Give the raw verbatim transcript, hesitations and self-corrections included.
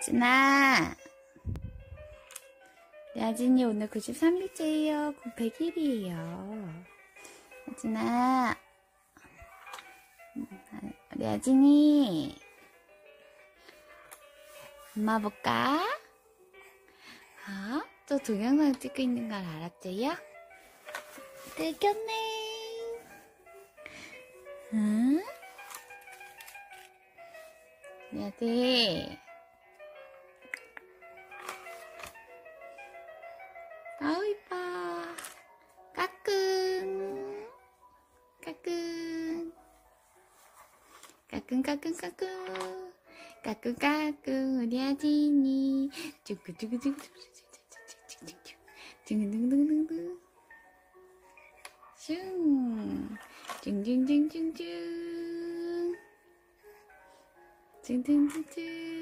야진아, 야진이 오늘 구십삼 일째예요. 백 일이에요. 야진아, 우리 야진이, 엄마 볼까? 어? 또 동영상 찍고 있는 걸 알았지요? 들켰네. 응? 야지. 아우 이뻐. 까꿍 까꿍 까꿍 까꿍 까꿍 까꿍 까꿍 우리 아진이 둥둥둥둥둥둥둥둥둥둥 슝 둥둥둥둥둥 둥둥둥둥